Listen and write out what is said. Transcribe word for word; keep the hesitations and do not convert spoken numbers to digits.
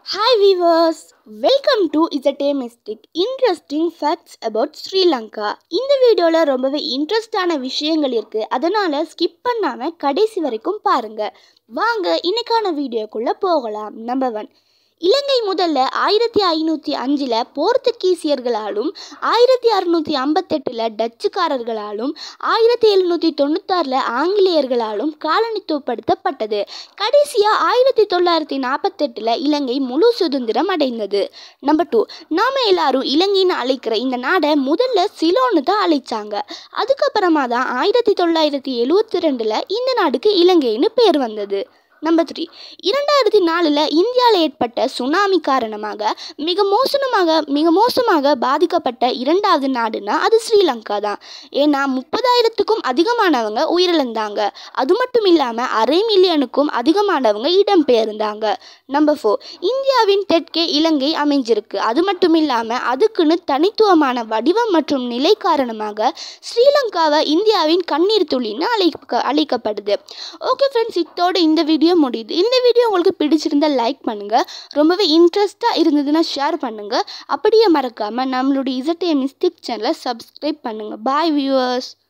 Hi viewers, welcome to Z.AMystiq. Interesting facts about Srilanka. இந்த வீடியோல ரொம்பவே இன்ட்ரெஸ்டான விஷயங்கள் இருக்கு. அதனால ஸ்கிப் பண்ணாம கடைசி வரைக்கும் பாருங்க. வாங்க இன்னைக்கான வீடியோக்குள்ள போகலாம். நம்பர் ஒன், இலங்கை முதல்ல ஆயிரத்தி ஐநூற்றி அஞ்சில் போர்த்துகீசியர்களாலும் ஆயிரத்தி அறுநூற்றி ஐம்பத்தெட்டில் டச்சுக்காரர்களாலும் ஆயிரத்தி எழுநூற்றி தொண்ணூத்தாறில் ஆங்கிலேயர்களாலும் காலனித்துவப்படுத்தப்பட்டது. கடைசியாக ஆயிரத்தி தொள்ளாயிரத்தி நாற்பத்தெட்டில் இலங்கை முழு சுதந்திரம் அடைந்தது. நம்பர் டூ, நாம் எல்லாரும் இலங்கைன்னு அழைக்கிற இந்த நாடை முதல்ல சிலோன்னு தான் அழைச்சாங்க. அதுக்கப்புறமா தான் ஆயிரத்தி தொள்ளாயிரத்தி எழுவத்தி ரெண்டில் இந்த நாடுக்கு இலங்கைன்னு பேர் வந்தது. நம்பர் த்ரீ, இரண்டாயிரத்தி நாலில் இந்தியாவில் ஏற்பட்ட சுனாமி காரணமாக மிக மோசமாக மிக மோசமாக பாதிக்கப்பட்ட இரண்டாவது நாடுனா அது ஸ்ரீலங்கா தான். ஏன்னா முப்பதாயிரத்துக்கும் அதிகமானவங்க உயிரிழந்தாங்க. அது மட்டும் இல்லாமல் அரை மில்லியனுக்கும் அதிகமானவங்க இடம்பெயர்ந்தாங்க. நம்பர் ஃபோர், இந்தியாவின் தெற்கே இலங்கை அமைஞ்சிருக்கு. அது மட்டும் இல்லாமல் அதுக்குன்னு தனித்துவமான வடிவம் மற்றும் நிலை காரணமாக ஸ்ரீலங்காவை இந்தியாவின் கண்ணீர் துளின்னு அழைக்க அழைக்கப்படுது. ஓகே ஃப்ரெண்ட்ஸ், இத்தோடு இந்த வீடியோ முடியுது. இந்த வீடியோ உங்களுக்கு பிடிச்சிருந்தா லைக் பண்ணுங்க, ரொம்பவே இன்ட்ரெஸ்டாக இருந்ததுன்னா ஷேர் பண்ணுங்க. அப்படியே மறக்காம நம்மளுடைய Z.AMystiq சேனலை சப்ஸ்கிரைப் பண்ணுங்க. Bye viewers.